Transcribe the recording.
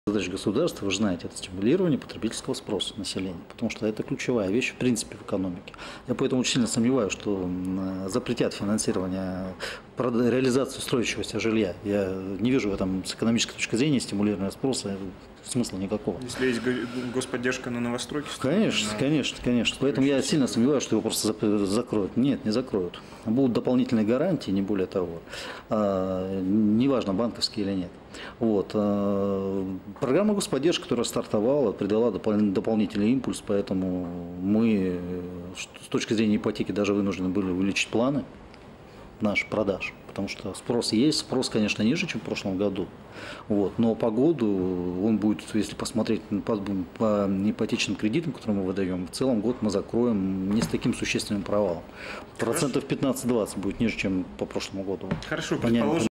Задача государства, вы же знаете, это стимулирование потребительского спроса населения, потому что это ключевая вещь в принципе в экономике. Я поэтому очень сильно сомневаюсь, что запретят финансирование, реализацию устойчивости жилья. Я не вижу в этом с экономической точки зрения стимулирования спроса смысла никакого. Если есть господдержка на новостройки? Конечно. Поэтому я сильно сомневаюсь, что его просто закроют. Нет, не закроют. Будут дополнительные гарантии, не более того. Неважно, банковские или нет. Вот. Программа господдержки, которая стартовала, придала дополнительный импульс, поэтому мы с точки зрения ипотеки даже вынуждены были увеличить планы наших продаж, потому что спрос есть, спрос, конечно, ниже, чем в прошлом году, вот, но по году он будет, если посмотреть по ипотечным кредитам, которые мы выдаем, в целом год мы закроем не с таким существенным провалом. Процентов 15-20 будет ниже, чем по прошлому году. Хорошо, предположим.